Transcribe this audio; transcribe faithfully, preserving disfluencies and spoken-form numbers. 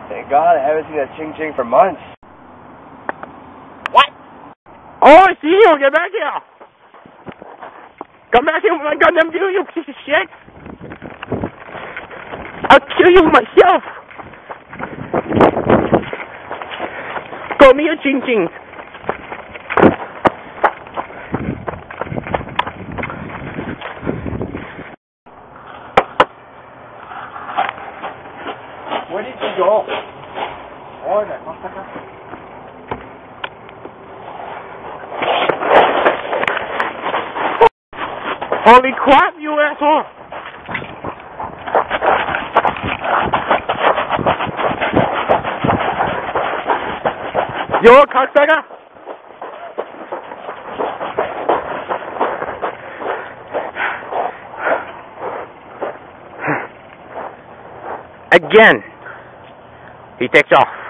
Thank God, I haven't seen a ching ching for months. What? Oh, I see you! Get back here! Come back here with my goddamn view, you piece of shit! I'll kill you myself! Call me a ching ching! Where did you go? Oh, that must have come. Holy crap, you asshole! You're a cocksucker? Again, he takes off.